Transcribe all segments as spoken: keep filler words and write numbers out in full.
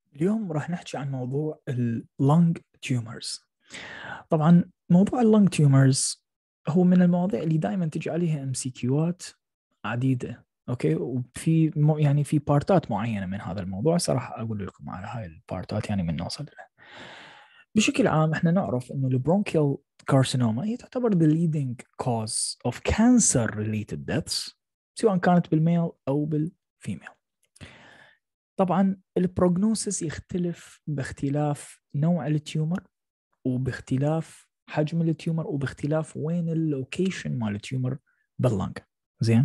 اليوم راح نحكي عن موضوع اللونج تيومرز. طبعا موضوع اللونج تيومرز هو من المواضيع اللي دائما تجي عليها ام سي كيوات عديده. اوكي، وفي مو- يعني في بارتات معينه من هذا الموضوع صراحه اقول لكم على هاي البارتات يعني من نوصل لها. بشكل عام احنا نعرف انه البرونكيال كارسينوما هي تعتبر the leading cause of cancer related deaths، سواء كانت بالميل او بالفيميل. طبعا البروغنوسيس يختلف باختلاف نوع التيومر، وباختلاف حجم التيومر، وباختلاف وين اللوكيشن مال التيومر باللنج. زين،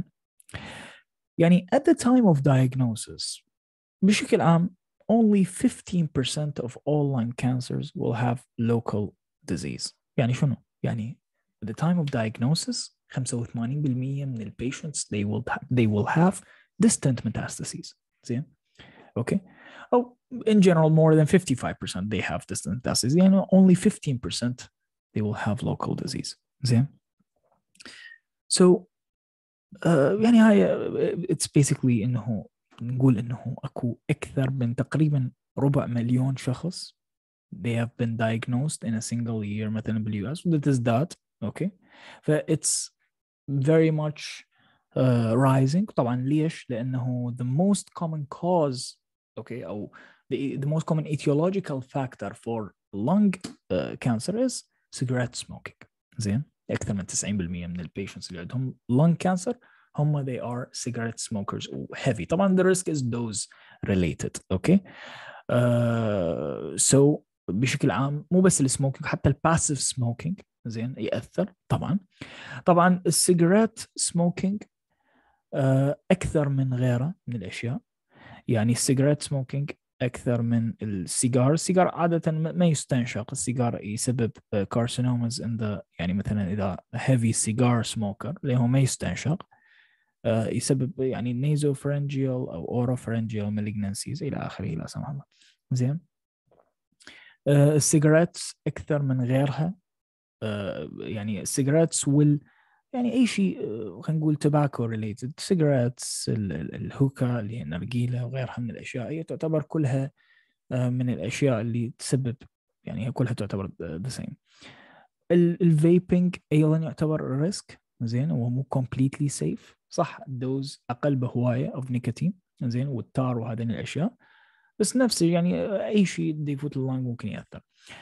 يعني at the time of diagnosis بشكل عام only fifteen percent of all lung cancers will have local disease. يعني شنو؟ يعني at the time of diagnosis خمسة وثمانين بالمية من البيشنتس they will they will have distant metastases. زين، okay, oh, in general more than fifty-five percent they have distant metastases يعني only fifteen percent they will have local disease. زين، so uh, يعني هاي it's basically انه نقول انه اكو اكثر من تقريبا ربع مليون شخص they have been diagnosed in a single year مثلا باليو اس that is that. okay, ف it's very much uh, rising. طبعا ليش؟ لانه the most common cause okay او the, the most common etiological factor for lung uh, cancer is cigarette smoking. زين، اكثر من تسعين بالمية من البيشنتس اللي عندهم lung cancer هم they are cigarette smokers heavy. طبعا the risk is dose related. okay, uh, so بشكل عام مو بس السموكينج، حتى الباسيف سموكينج زين يأثر. طبعا طبعا السيجارات سموكينج أكثر من غيره من الأشياء. يعني السيجارات سموكينج أكثر من السيجار. السيجار عادة ما يستنشق، السيجار يسبب كارسينومز in the يعني مثلا إذا heavy cigar smoker اللي هو ما يستنشق يسبب يعني نيزوفرنجيال أو أوروفرنجيال malignancies إلى آخره لا سمح الله. زين، السيجارات أكثر من غيرها. يعني السيجارات وال يعني اي شيء خلينا نقول تباكو ريليتد، سيجاراتس، الهوكا اللي هي النرجيله وغيرها من الاشياء، هي تعتبر كلها من الاشياء اللي تسبب يعني هي كلها تعتبر ذا سيم. الفيبنج ايضا يعتبر ريسك. زين، وهو مو كومبليتلي سيف. صح الدوز اقل بهوايه اوف نيكوتين زين والتار وهذين الاشياء، بس نفس يعني اي شيء يفوت اللانج ممكن ياثر.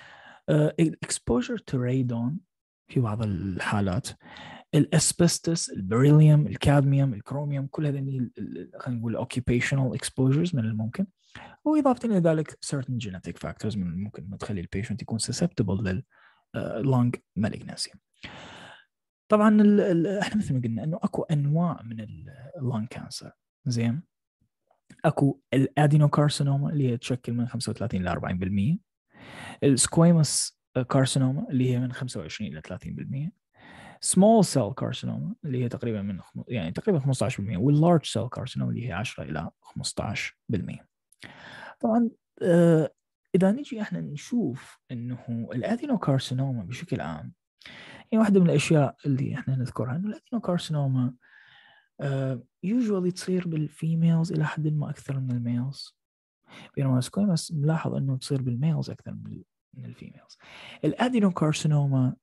الاكسبوجر تو رادون في بعض الحالات، الاسبستس، البريليوم، الكادميوم، الكروميوم، كل هذه خلينا نقول occupational exposures من الممكن. واضافه الى ذلك certain genetic factors من الممكن تخلي البيشنت يكون susceptible لل lung malignancy. طبعا ال ال احنا مثل ما قلنا انه اكو انواع من اللونج كانسر. زين، اكو الادينوكارسينوما اللي هي تشكل من خمسة وثلاثين الى أربعين بالمية، السكويموس كارسينوما اللي هي من خمسة وعشرين الى ثلاثين بالمية، small cell carcinoma اللي هي تقريبا من يعني تقريبا خمسة عشر بالمية، والlarge cell carcinoma اللي هي عشرة إلى خمسة عشر بالمية. طبعا آه إذا نجي احنا نشوف إنه الأدينوكارسينوما بشكل عام هي واحدة من الأشياء اللي احنا نذكرها، إنه الأدينوكارسينوما آه usually تصير بالفيميلز إلى حد ما أكثر من الميلز، بينما السكويموس ملاحظ إنه تصير بالميلز أكثر من من الفيميلز. الأدينوكارسينوما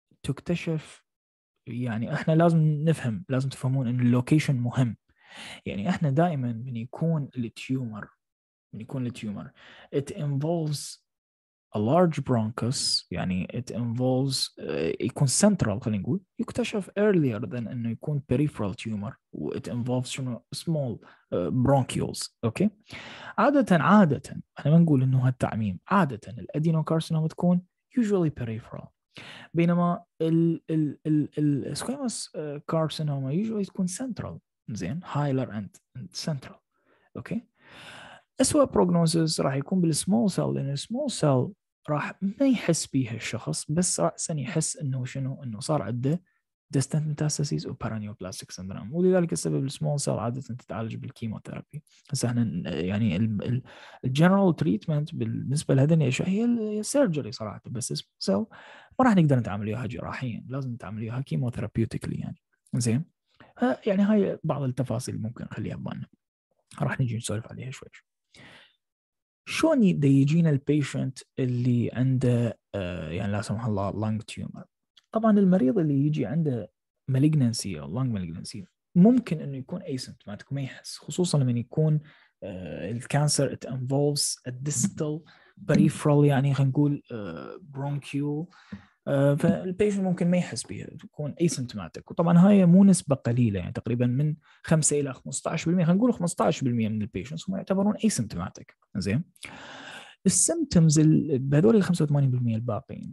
تكتشف يعني احنا لازم نفهم، لازم تفهمون ان اللوكيشن مهم. يعني احنا دائما من يكون التيومر من يكون التيومر it involves a large bronchus، يعني it involves uh, يكون central خلينا نقول، يكتشف earlier than انه يكون peripheral tumor و it involves شنو small uh, bronchioles. اوكي، عادة عادة احنا ما نقول انه هالتعميم، عادة الادينوكارسينوما تكون usually peripheral، بينما ال ال ال السكويموس كارسينوما يوجوالي تكون سنترال. زين، هايلر اند سنترال. اوكي، اسوء بروجنوزز راح يكون بالسمول سيل، لان السمول سيل راح ما يحس بيها الشخص، بس راسا يحس انه شنو، انه صار عنده distant metastases و paraneoplastic syndrome، ولذلك السبب السمول سيل عادة تتعالج بالكيموثيرابي. هسه احنا يعني الجنرال تريتمنت بالنسبة لهذين الاشياء هي السيرجري صراحة، بس السمول سيل ما راح نقدر نتعامل وياها جراحيا، لازم نتعامل وياها كيموثيرابيوتيكلي يعني. زين، يعني هاي بعض التفاصيل ممكن نخليها ببالنا، راح نجي نسولف عليها شوي. شلون دا يجينا البيشنت اللي عنده آه يعني لا سمح الله lung tumor؟ طبعا المريض اللي يجي عنده malignancy أو lung malignancy ممكن إنه يكون asymptomatic وما يحس، خصوصا لما يكون آه الكانسر it involves a distal peripheral يعني خلينا نقول آه bronchial، آه فالبيشنت ممكن ما يحس بها، تكون asymptomatic. وطبعا هاي مو نسبة قليلة، يعني تقريبا من خمسة إلى خمسة عشر بالمئة، خلينا نقول خمسة عشر بالمئة من البيشنتس هم يعتبرون asymptomatic. زين، السيمتومز بهذول ال خمسة وثمانين بالمئة الباقيين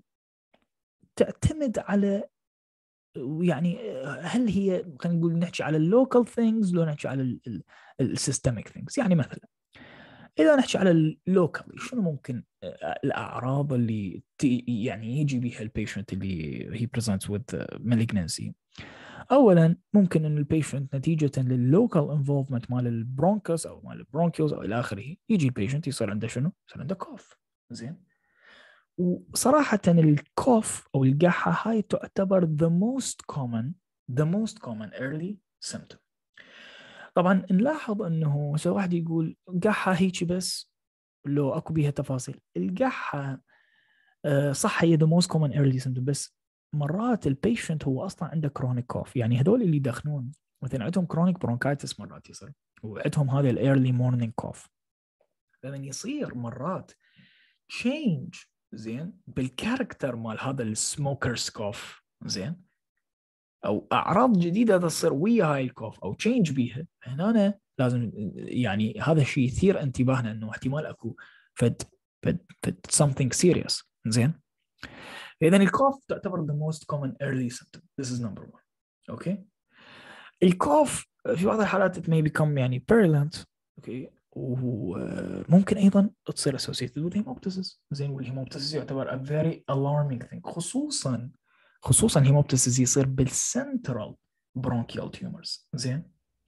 تعتمد على يعني هل هي خلينا نقول نحكي على اللوكال ثينجز لو نحكي على السيستميك ثينجز. يعني مثلا اذا نحكي على اللوكال شنو ممكن الاعراض اللي يعني يجي بها البيشنت اللي هي بريزنتس وذ malignancy؟ اولا ممكن ان البيشنت نتيجه لللوكال انفولفمنت مال البرونكس او مال البرونكيوز او الى اخره، يجي البيشنت يصير عنده شنو؟ يصير عنده كوف. زين، وصراحه الكوف او القحه هاي تعتبر the most common the most common early symptom. طبعا نلاحظ انه مثلا واحد يقول قحه هيك بس، لو اكو بيها تفاصيل. القحه صح هي the most common early symptom، بس مرات البيشنت هو اصلا عنده كرونيك كوف. يعني هذول اللي يدخنون مثلا عندهم كرونيك برونكايتس مرات يصير، وعندهم هذا الايرلي مورنينج كوف. لما يصير مرات تشينج زين بالكاركتر مال هذا السموكرز كوف، زين، او اعراض جديده تصير ويا هاي الكوف او تشينج بيها، هنا لازم يعني هذا الشيء يثير انتباهنا انه احتمال اكو فد فد فد something serious. زين، إذن الكوف تعتبر the most common early symptom. This is number one. أوكي. الكوف في بعض الحالات it may become يعني virulent. أوكي. وممكن أيضا تصير associated with hemoptysis. زين، والهيموبتيسيس يعتبر a very alarming thing، خصوصا خصوصا هيموبتيسيس يصير بالسنترال bronchial tumors. زين،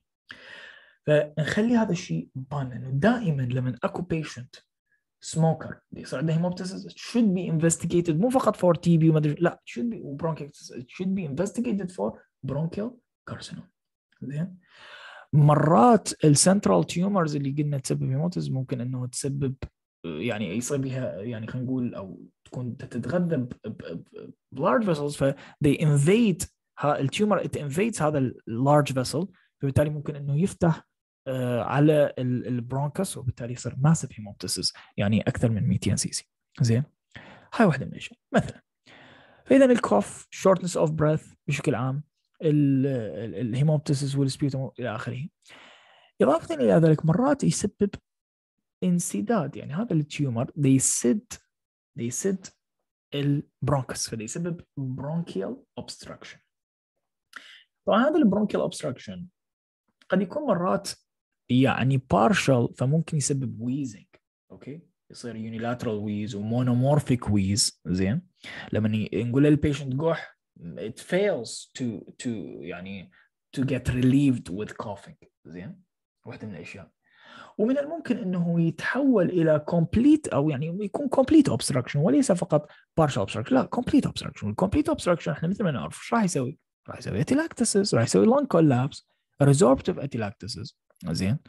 فنخلي هذا الشيء بان إنه دائما لما أكو patient سموكر يصير عنده هيموبتيسيس should be investigated، مو فقط for تي بي وما ادري، لا should be bronchitis should be investigated for bronchial carcinoma. زين، مرات السنترال تيومرز اللي قلنا تسبب هيموبتيسيس ممكن انه تسبب يعني يصير بها يعني خلينا نقول او تكون تتغذى ب large vessels، ف they invade التيومر it invades هذا اللارج فيسل، فبالتالي ممكن انه يفتح على البرونكس، وبالتالي يصير ماسيف هيموبتيسيس يعني اكثر من مئتين سي سي. زين، هاي واحده من الاشياء مثلا. فاذا الكوف شورتنس اوف بريث بشكل عام، الهيموبتيسيس والسبيوتوم الى اخره. اضافه الى ذلك مرات يسبب انسداد، يعني هذا التيومر يسد يسد البرونكس، فده يسبب برونكيال اوبستراكشن. طبعا هذا البرونكيال اوبستراكشن قد يكون مرات يعني partial، فممكن يسبب ويزنج. اوكي، يصير unilateral wheeze ومونومورفيك wheeze. زين، لما نقول للبيشنت قح it fails to to يعني to get relieved with coughing. زين، واحدة من الأشياء. ومن الممكن أنه يتحول إلى complete أو يعني يكون complete obstruction وليس فقط partial obstruction، لا complete obstruction. complete obstruction احنا مثل ما نعرف ايش راح يسوي؟ راح يسوي atelectasis، راح يسوي lung collapse، resorptive atelectasis. زين،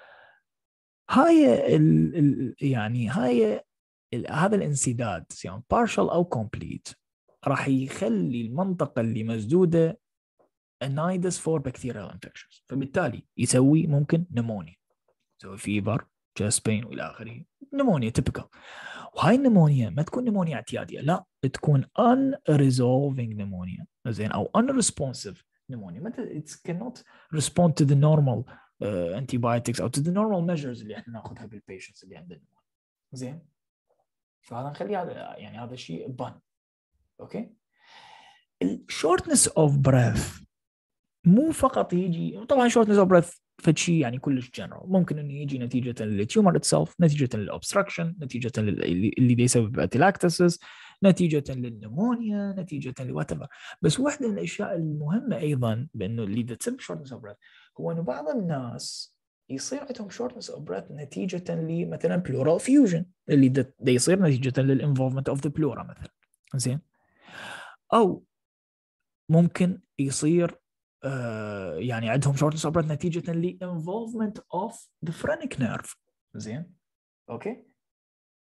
هاي ال ال يعني هاي ال هذا الانسداد يعني partial أو complete راح يخلي المنطقة اللي مسدودة nidus for bacterial infections، فبالتالي يسوي ممكن نمونيا، يسوي فيبر، chest pain والى اخره. نمونيا تيبيكال. وهاي النمونيا ما تكون نمونيا اعتيادية، لا تكون unresolving نمونيا. زين، او unresponsive نمونيا، متى it cannot respond to the normal uh, antibiotics او to the normal measures اللي احنا ناخذها بالبيشنتس اللي عندنا. زين، فهذا نخلي هذا يعني هذا الشيء بان. اوكي. الشورتنس اوف بريث مو فقط يجي، طبعا شورتنس اوف بريث فشي يعني كلش جنرال، ممكن انه يجي نتيجه للتيومر اتسلف، نتيجه للاوبستراكشن، نتيجه اللي بيسبب اتلاكتسس، نتيجه للنمونيا، نتيجه لوات ايفر. بس واحده من الاشياء المهمه ايضا بانه اللي تسبب شورتنس اوف بريث هو انه بعض الناس يصير عندهم شورتنس اوف بريث نتيجه لمثلا بلورال فيوجن اللي ده يصير نتيجه للانفولفمنت اوف ذا بلورا مثلا. زين، او ممكن يصير آه يعني عندهم شورتنس اوف بريث نتيجه لانفولفمنت اوف ذا فرينك نيرف. زين، اوكي.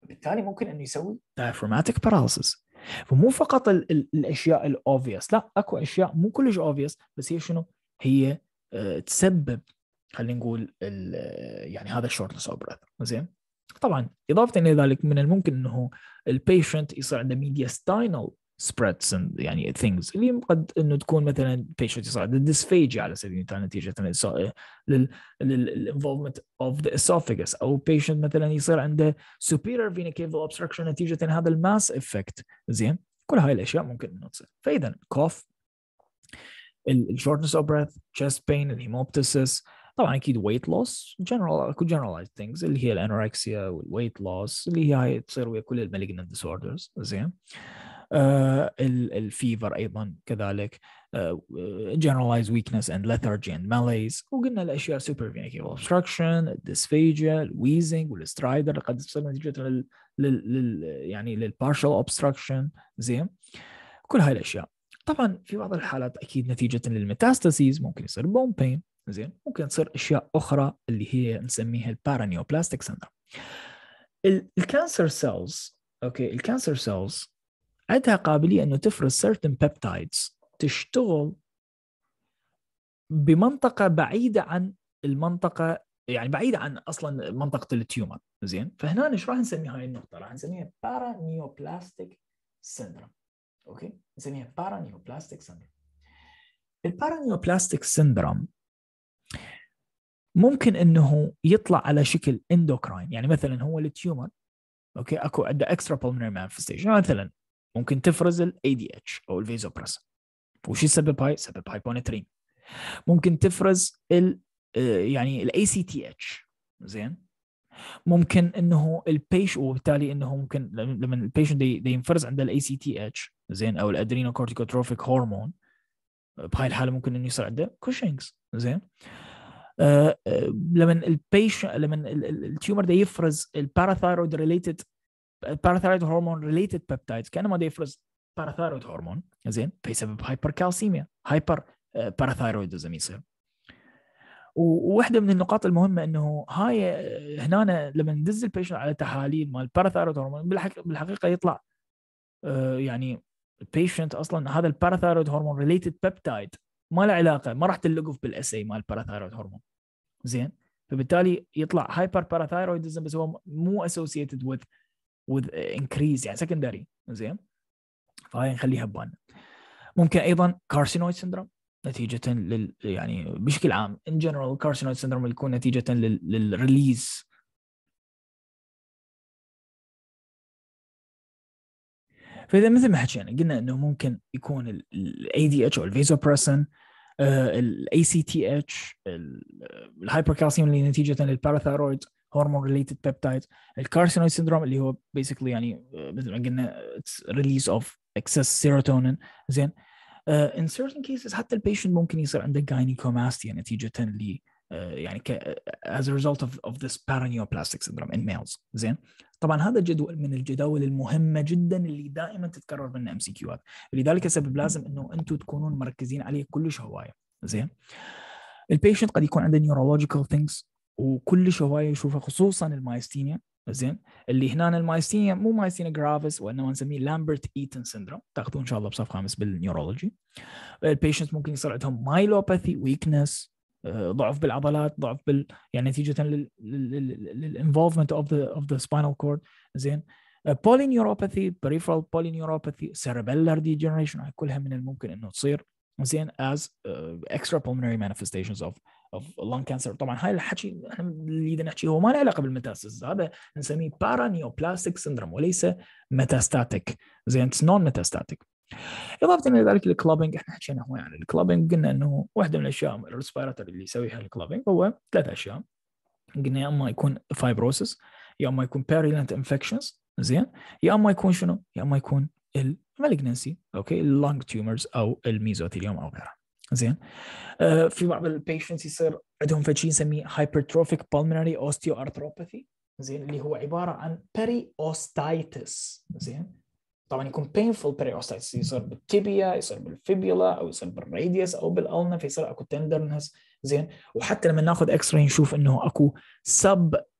بالتالي ممكن انه يسوي diaphragmatic paralysis. فمو فقط ال ال الاشياء الاوبفيوس، لا اكو اشياء مو كلش اوبفيوس بس هي شنو هي أه تسبب خلينا نقول يعني هذا الشورتنس اوف بريث. زين طبعا اضافه الى ذلك من الممكن انه البيشنت يصير عنده mediastinal spreads and يعني things اللي قد انه تكون مثلا patient يصير عنده dysphagia على سبيل المثال نتيجه للinvolvement of the esophagus، او patient مثلا يصير عنده superior vena cava obstruction نتيجه هذا الماس افكت. زين كل هاي الاشياء ممكن انه تصير. فاذا cough، الشورتنس اوف بريث، chest pain، الهيموبتسيس، طبعا اكيد weight loss، general generalized things اللي هي الانوركسيا والويت loss اللي هي هاي تصير ويا كل المالجنت disorders. زين آه الفيفر ايضا كذلك، آه generalized weakness and lethargy and malaise. وقلنا الاشياء super vena cava obstruction، الديسفيجيا، الويزنج والسترايدر قد تصير نتيجه لل, لل يعني للبارشال obstruction. زين كل هاي الاشياء طبعا في بعض الحالات اكيد نتيجه للميتاستاسيز ممكن يصير بون بين. زين ممكن تصير اشياء اخرى اللي هي نسميها البارانيوبلاستيك سندروم. الكانسر سيلز، اوكي الكانسر سيلز عندها قابليه انه تفرز certain peptides تشتغل بمنطقه بعيده عن المنطقه، يعني بعيده عن اصلا منطقه التيومر. زين فهنا ايش راح نسمي هاي النقطه؟ راح نسميها بارانيوبلاستيك سندروم. اوكي نسميها بارانيوبلاستيك سندروم. البارانيوبلاستيك سندروم ممكن انه يطلع على شكل اندوكراين، يعني مثلا هو التيومر اوكي اكو عنده اكسترا بالمونري مانيفستيشن، مثلا ممكن تفرز الاي دي اتش او الفيزوبريسن. وش يسبب هاي؟ سبب هايبوناترين. ممكن تفرز ال يعني الاي سي تي اتش. زين ممكن انه البيش، وبالتالي انه ممكن لما البيشنت دي ينفرز عنده الاي سي تي اتش زين او الادرينوكورتيكوتروفيك هرمون، بهاي الحاله ممكن انه يصير عنده كوشينجز. زين آه لما البيش لما التيومر ده يفرز الباراثايرويد ريليتد الباراثايرويد هرمون ريليتد بيبتايدز كانما ده يفرز باراثايرويد هرمون. زين فيسبب هايبركالسيميا، هايبر باراثايرويدزم يصير. وواحده من النقاط المهمه انه هاي هنا لما ندز البيشنت على تحاليل مال الباراثايرويد هرمون بالحقيقه يطلع آه يعني البيشنت اصلا هذا الباراثايرويد هرمون ريليتد بيبتايد ما له علاقه، ما راح تلقوا بالاس اي مال الباراثايرويد هرمون. زين فبالتالي يطلع هايبر باراثايرويدزم بس هو مو associated with with increase يعني secondary. زين فهاي نخليها ببالنا. ممكن ايضا كارسينويد سندروم نتيجه لل يعني بشكل عام ان جنرال كارسينويد سندروم يكون نتيجه للريليز. فاذا مثل ما حكينا قلنا انه ممكن يكون الاي دي اتش او الفيزوبريسن، الاي سي تي اتش، الهايبركالسيوم اللي نتيجه للباراثايرويد هرمون ريليتد بيبتايد، الكارسينويد سندروم اللي هو بيسكلي يعني مثل ما قلنا ريليز اوف اكسس سيروتونين. زين uh, in certain cases حتى البيشنت ممكن يصير عنده gynecomastia نتيجه ل uh, يعني ك, as a result of, of this paraneoplastic syndrome in males. زين طبعا هذا جدول من الجداول المهمه جدا اللي دائما تتكرر منها ام سي كيوات، لذلك السبب لازم انه انتم تكونون مركزين عليه كلش هوايه. زين البيشنت قد يكون عنده neurological things وكلش هوايه يشوفها خصوصا المايستينيا. زين اللي هنا المايستينيا مو مايستينيا جرافيس وانما نسميه لامبرت ايتن سندروم، تاخذون ان شاء الله بصف خامس بالنيورولوجي. البيشنت ممكن يصير عندهم مايلوباثي، ويكنس، ضعف بالعضلات، ضعف بال يعني نتيجه للانفولفمنت اوف ذا اوف ذا سباينال كورد. زين بولينيوروباثي، بريفرال بولينيوروباثي، سيربيلر ديجنريشن، كلها من الممكن انه تصير. زين as uh, extra pulmonary manifestations of of lung cancer. طبعا هاي الحكي احنا اللي نحكي هو ما له علاقه بالميتاستاسيس، هذا نسميه بارانيوبلاستيك سندروم وليس ميتاستاتيك. زين نون ميتاستاتيك. اضافه الى ذلك الكلابينج احنا حكينا هو يعني الكلابينج قلنا انه واحده من الاشياء الريسبيراتوري اللي يسويها الكلابينج هو ثلاث اشياء. قلنا يا اما يكون فايبروسس، يا اما يكون بيريلنت انفكشنز، زين يا اما يكون شنو؟ يا اما يكون المالجنسي، اوكي اللونج تيومرز او الميزوثيليوم او غيرها. زين آه في بعض البيشنتس يصير عندهم فشي نسميه هايبرتروفيك بالمونري اوستيوارثروباثي. زين اللي هو عباره عن بيري اوستايتس. زين طبعا يكون painful periostitis، يصير بالتيبيا، يصير بالفيبيولا، او يصير بالراديوس او بالالنا، فيصير اكو تندرنس. زين وحتى لما ناخذ اكس راي نشوف انه اكو سب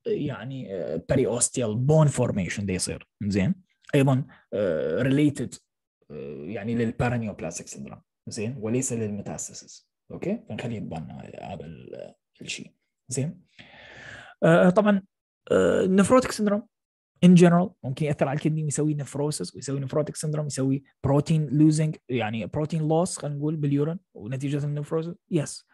يعني بريوستيال بون فورميشن ده يصير زين، ايضا ريليتد يعني للبارانيوبلاستيك سيندروم زين، وليس للميتاستاسيس. اوكي، فنخليه يبان هذا الشيء زين. آه طبعا النفروتيك سيندروم ان جنرال ممكن ياثر على الكدني ويسوي نفروسس ويسوي نفروتيك سيندروم، يسوي بروتين لوزنج يعني بروتين لوس خلينا نقول باليورين ونتيجه النفروسس. يس.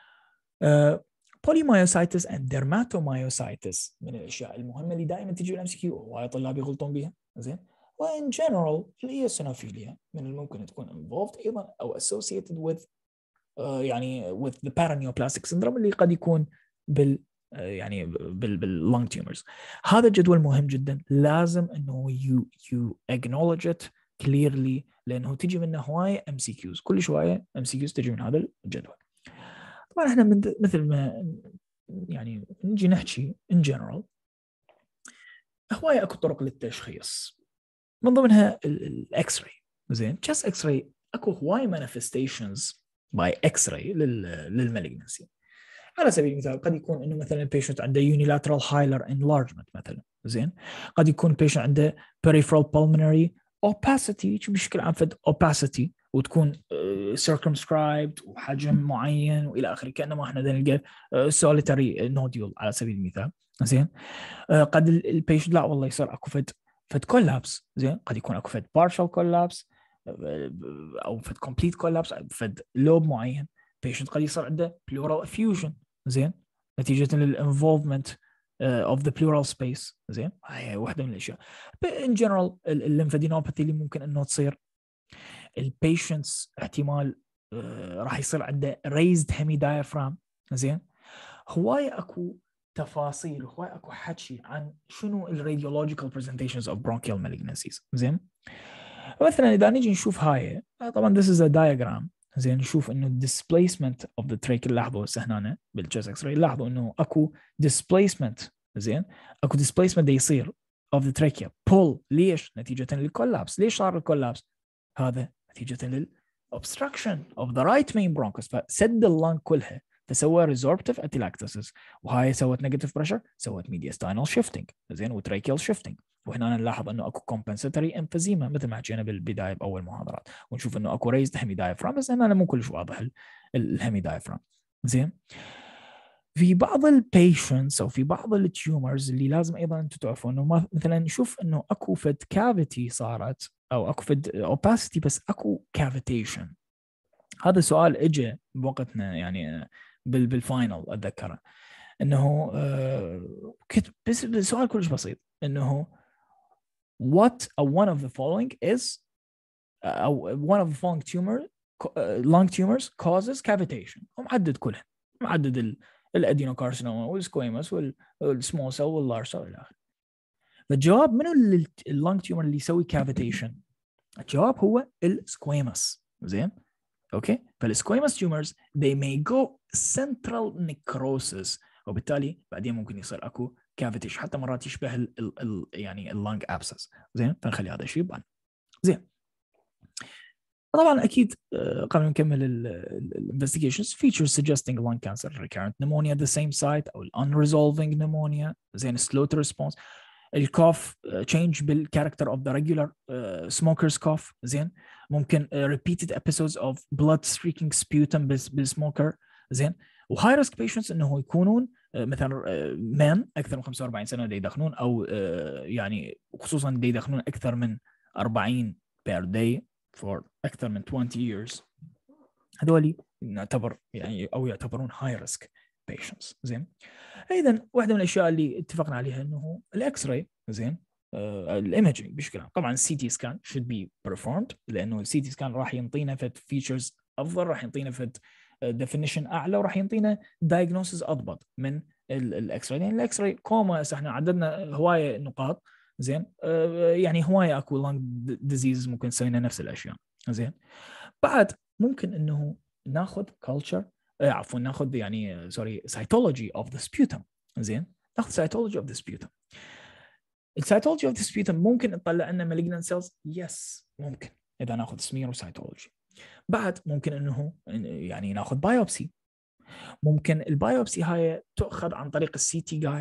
بوليمايوسايتس اند ديرماتومايوسايتس من الاشياء المهمه اللي دائما تجي بالام سي كيو وهاي طلاب يغلطون بها زين. وان جنرال الايوسينوفيليا من الممكن تكون involved ايضا او associated with uh, يعني with the paraneoplastic syndrome اللي قد يكون بال uh, يعني بال باللونج تيومرز. هذا جدول مهم جدا، لازم انه you you acknowledge it clearly لانه تجي منه هوايه ام سي كيوز، كل شويه ام سي كيوز تجي من هذا الجدول. طبعا احنا من مثل ما يعني نجي نحكي in general هوايه اكو طرق للتشخيص، من ضمنها الاكس راي زين. جاست اكس راي اكو هواي مانيفستيشنز باي اكس راي للمالجنسي. على سبيل المثال قد يكون انه مثلا البيشنت عنده يونيلاترال هايلر انلارجمنت مثلا زين، قد يكون البيشنت عنده peripheral pulmonary opacity بشكل عام فد opacity وتكون circumscribed وحجم معين والى اخره، كانما احنا نلقى solitary nodule على سبيل المثال زين. قد البيشنت لا والله يصير اكو فد فد كولابس زين، قد يكون اكو فد partial collapse او فد complete collapse فد لوب معين. بيشنت قد يصير عنده pleural effusion زين نتيجه للانفولفمنت of the pleural space زين. هاي واحده من الاشياء. in general الليمفادينوباثي اللي ممكن انه تصير البيشنتس احتمال راح يصير عنده raised hemidiaphragm زين. هواي اكو تفاصيل هواي اكو حكي عن شنو الراديولوجيكال برزنتيشنز اوف bronchial malignancies زين. مثلا اذا نيجي نشوف هاي طبعا this is a diagram زين، نشوف انه displacement of the trachea. لاحظوا هسه هنا بالchest x-ray لاحظوا انه اكو displacement زين، اكو displacement ده يصير of the trachea pull. ليش؟ نتيجه للكولابس. ليش صار الكولابس؟ هذا نتيجه لل obstruction of the right main bronchus، فسد اللنج كلها فسوى resorptive atelectasis، وهاي سوت negative pressure، سوت mediastinal shifting زين وتراكيال shifting. وهنا نلاحظ انه اكو compensatory emphysema مثل ما حكينا بالبدايه باول محاضرات، ونشوف انه اكو raised hemidiaphragm بس هنا مو كلش واضح الهيميدايفرام زين. في بعض البيشنتس او في بعض التيومرز اللي لازم ايضا انتم تعرفوا انه مثلا نشوف انه اكو فد كافيتي صارت او اكو فد opacity بس اكو cavitation. هذا سؤال اجى بوقتنا يعني بالفاينل اتذكره انه آه كنت بس سؤال كلش بسيط انه what uh, one of the following is uh, one of the following tumor uh, lung tumors causes cavitation. ومعدد كلها، معدد الادينوكارسينوما والسكويموس والسمول سيل واللارج سيل الى اخره. فالجواب منو اللنج تيومر اللي يسوي كافيتيشن؟ الجواب هو السكويموس زين. اوكي، فالسكويموس تيومرز they may go central necrosis، وبالتالي بعدين ممكن يصير اكو كافيتيشن حتى مرات يشبه ال ال ال يعني اللنج ابسس زين. فنخلي هذا الشيء يبان زين. طبعا اكيد قبل ما نكمل الانفستيجيشنز features suggesting lung cancer recurrent pneumonia at the same site او unresolving pneumonia زين slow to response. الكوف change بالcharacter of the regular uh, smoker's cough زين. ممكن uh, repeated episodes of blood streaking sputum بالسموكر زين. وهاي ريسك بيشنتس انه يكونون uh, مثلا مان uh, اكثر من خمسة وأربعين سنه اللي يدخنون او uh, يعني خصوصا اللي يدخنون اكثر من أربعين per day for اكثر من عشرين years، هذول نعتبر يعني او يعتبرون high risk patients زين. ايضا واحده من الاشياء اللي اتفقنا عليها انه الاكس راي زين الايمجينج بشكل عام. طبعا السي تي سكان should be performed لانه السي تي سكان راح ينطينا فد فيتشرز افضل، راح ينطينا فد ديفينيشن اعلى، وراح ينطينا دايجنوسيس اضبط من الاكس راي. يعني الاكس راي كوما احنا عددنا هوايه نقاط زين، يعني هوايه اكو لانج ديزيز ممكن تسوينا نفس الاشياء زين. بعد ممكن انه ناخذ كلتشر عفوا ناخذ يعني سوري سايتولوجي اوف ذا سبيوتم زين. ناخذ سايتولوجي اوف ذا سبيوتم. السايتولوجي اوف ذا سبيوتم ممكن نطلع لنا مالجنانت سيلز، يس ممكن اذا ناخذ سمير وسايتولوجي. بعد ممكن انه يعني ناخذ بايوبسي. ممكن البايوبسي هاي تؤخذ عن طريق السي تي جايد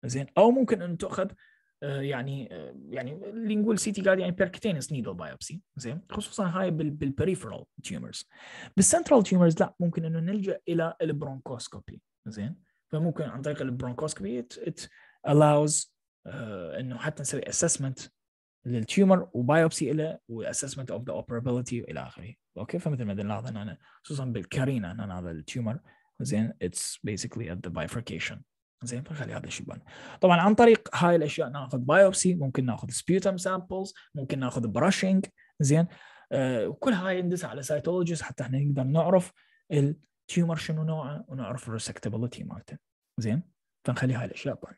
زين، او ممكن ان تاخذ آه يعني آه يعني اللي نقول سي تي جاد يعني بيركتينس نيدل بايوبسي، زين، خصوصا هاي بالبريفرال تيومرز. بالسنترال تيومرز لا، ممكن انه نلجا الى البرونكوسكوبي، زين. فممكن عن طريق البرونكوسكوبي ات allows آه انه حتى نسوي assessment للتيومر وبايوبسي له واسسمنت اوف ذا اوبرابيلتي والى اخره. اوكي، فمثل ما نلاحظ هنا خصوصا بالكارينا ان هذا التيومر، زين، اتس بيسكلي ات ذا بايفركيشن، زين. فنخلي هذا الشيء بان. طبعا عن طريق هاي الاشياء ناخذ بايوبسي، ممكن ناخذ سبيوتم سامبلز، ممكن ناخذ براشنج، زين. آه وكل هاي ندس على سايتولوجيست حتى احنا نقدر نعرف التيومر شنو نوعه ونعرف الريسكتابيلتي مالته، زين. فنخلي هاي الاشياء بان.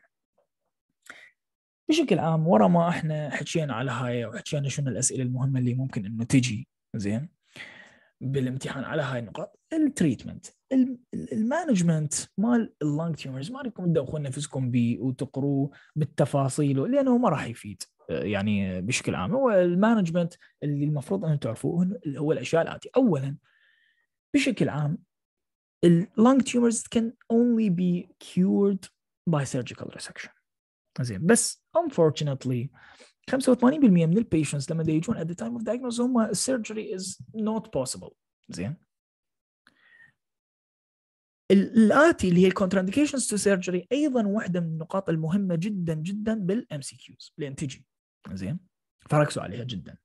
بشكل عام ورا ما احنا حكينا على هاي وحكينا شنو الاسئله المهمه اللي ممكن انه تجي، زين، بالامتحان على هاي النقاط، التريتمنت، المانجمنت مال اللانج تيومرز ما لكم تدخلون نفسكم بيه وتقروه بالتفاصيل لانه ما راح يفيد. يعني بشكل عام هو المانجمنت اللي المفروض ان تعرفوه هو الاشياء الاتيه. اولا بشكل عام اللانج تيومرز can only be cured by surgical resection، زين. بس unfortunately خمسة وثمانين بالمئة من البيشنتس لما يجون at the time of diagnosis هم surgery is not possible، زين. الآتي اللي هي contraindications to surgery أيضا واحدة من النقاط المهمة جدا جدا بالام سي كيوز لأن تجي، زين، فركزوا عليها جدا.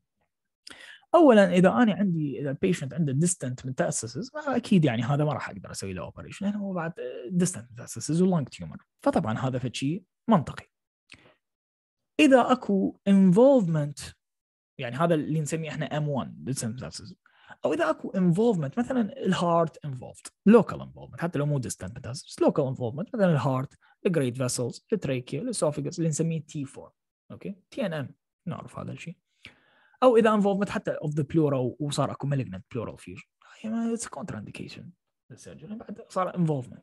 أولا إذا أنا عندي إذا البيشنت عنده distant metastasis أكيد يعني هذا ما راح أقدر أسوي له أوبريشن لأنه هو بعد distant metastasis و lung tumor، فطبعا هذا فشي منطقي. إذا أكو involvement يعني هذا اللي نسميه احنا إم وان او اذا اكو involvement مثلا الهارت involved local involvement حتى لو مو distant metastasis local involvement مثلا الهارت الجريت فيسلز التريكيا الاسوفيجس اللي نسميه تي فور، اوكي، تي ان ام نعرف هذا الشيء. او اذا involvement حتى of the pleura وصار اكو malignant pleural fusion يعني it's a contraindication للسيرجري بعد صار involvement.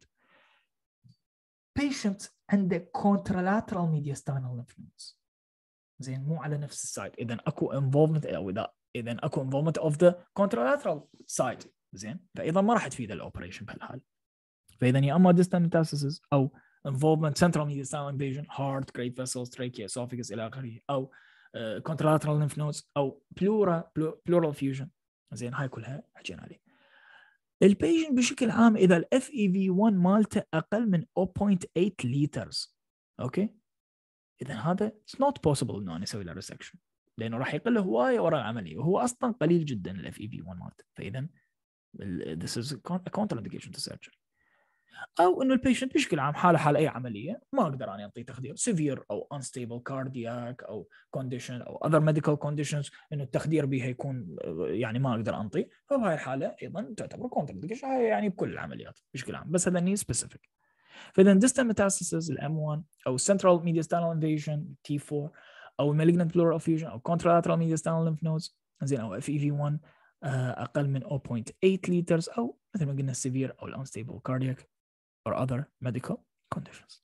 patient عنده contralateral mediastinal lymph nodes، زين، مو على نفس السايد. اذا اكو involvement او اذا اذا اكو involvement of the contralateral side، زين، فايضا ما راح تفيد الاوبريشن بهالحال. فاذا يا اما distant metastasis او involvement central mediastinal invasion heart great vessels trachea esophagus الى اخره، او uh, contralateral lymph nodes او pleura pleural fusion، زين. هاي كلها حكينا عليه. البيشنت بشكل عام اذا الاف اي في واحد مالته اقل من صفر فاصلة ثمانية لترز، اوكي، اذا هذا it's not possible انه انا اسوي له ريسكشن لانه راح يقل هوايه ورا العمليه وهو اصلا قليل جدا الاف اي في واحد مالته. فاذا this is a contraindication to surgery. او انه البيشنت بشكل عام حاله حال اي عمليه ما اقدر اني اعطيه تخدير سيفير او unstable cardiac او condition او other medical conditions انه التخدير بها يكون يعني ما اقدر انطيه، فبهاي الحاله ايضا تعتبر contraindication يعني بكل العمليات بشكل عام، بس هذا ني سبيسيفيك. فاذا distant metastasis الام واحد او central mediastinal invasion تي فور او malignant pleural effusion او contralateral mediastinal lymph nodes، زين، او اف اي في واحد اقل من صفر فاصلة ثمانية لترز او مثل ما قلنا السيفير او الانستيبل cardiac or other medical conditions.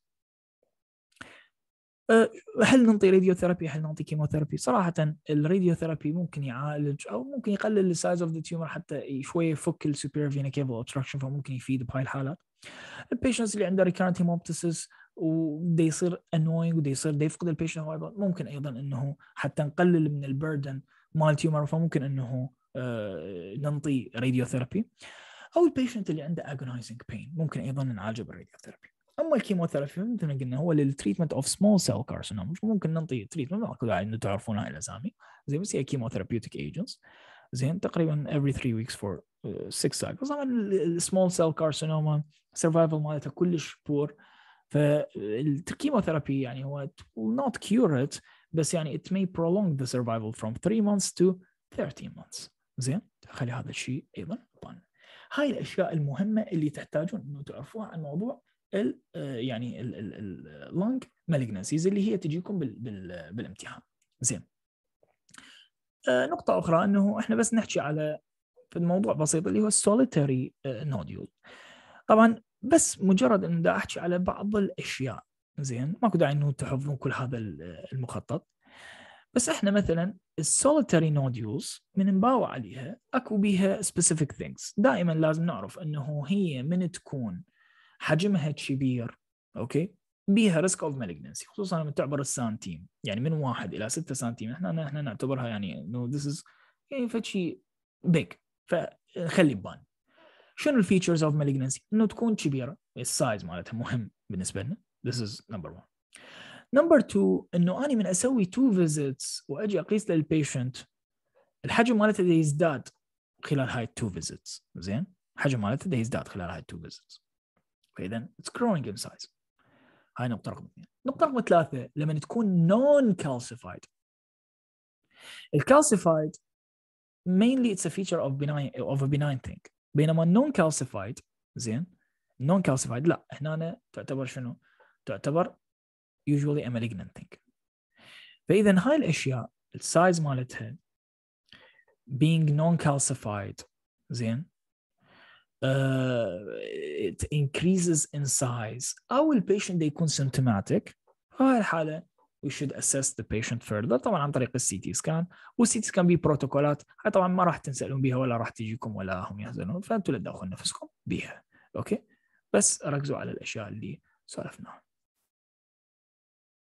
هل نعطي راديوثيرابي هل نعطي كيموثيرابي؟ صراحة الراديوثيرابي ممكن يعالج أو ممكن يقلل السايز اوف ذا تيومر حتى شوية يفك السوبيريور فينا كيفل اوبستراكشن، فممكن يفيد بهاي الحالات. البيشنتس اللي عنده ريكارنت هيموبتسيس وده يصير انوينج وده يصير ده يفقد البيشنت ممكن ايضا انه حتى نقلل من البردن مال تيومر فممكن انه آه ننطي راديوثيرابي. او البيشنت اللي عنده اجونايزنج بين ممكن ايضا نعالجه بالراديوثيرابي. اما الكيموثيرابي مثل ما قلنا هو للتريتمنت اوف سمول سيل كارسينوما ممكن ننطي تريتمنت ما كل انه تعرفون هاي الاسامي، زي بس هي كيموثيرابيوتيك ايجنتس، زين، تقريبا every three weeks for uh, six cycles. طبعا السمول سيل كارسينوما survival مالته كلش بور، فالكيموثيرابي يعني هو it will not cure it بس يعني it may prolong the survival from three months to thirteen months، زين. خلي هذا الشيء ايضا بان. هاي الاشياء المهمه اللي تحتاجون انه تعرفوها عن موضوع ال يعني اللونج مالجنسيز اللي هي تجيكم بال بال بالامتحان، زين. آه نقطه اخرى انه احنا بس نحكي على في الموضوع بسيط اللي هو السوليتاري نوديول. طبعا بس مجرد ان دا احكي على بعض الاشياء، زين، ماكو داعي انه تحفظون كل هذا المخطط، بس احنا مثلا السوليتاري نوديولز من نباوع عليها اكو بيها specific things. دائما لازم نعرف انه هي من تكون حجمها كبير، اوكي، بيها ريسك اوف مالجنسي، خصوصا لما تعبر السنتيم، يعني من واحد الى ستة سنتيم احنا احنا نعتبرها يعني انه ذس از يعني فشي بيج، فخلي ببال. شنو الفيتشرز اوف مالجنسي؟ انه تكون كبيره، السايز مالتها مهم بالنسبه لنا. this is number one. number two انه انا من اسوي two visits واجي اقيس للبيشنت الحجم مالته ده يزداد خلال هاي two visits، زين؟ الحجم مالته ده يزداد خلال هاي two visits، فاذا it's growing in size. هاي نقطة رقم اثنين. نقطة رقم ثلاثة لما تكون non calcified. الcalcified mainly it's a feature of benign of a benign thing، بينما non calcified زين non calcified لا، هنا تعتبر شنو؟ تعتبر usually a malignant thing. فإذا هاي الأشياء السايز مالتها being non calcified زين uh, it increases in size أو البيشنت ده يكون symptomatic، هاي الحالة we should assess the patient further طبعا عن طريق السي تي سكان، والسي تي سكان بيه بروتوكولات، هاي طبعا ما راح تنسألون بيها ولا راح تجيكم ولا هم يحزنون، فأنتوا لا تدخلوا نفسكم بيها. أوكي، بس ركزوا على الأشياء اللي سولفناها.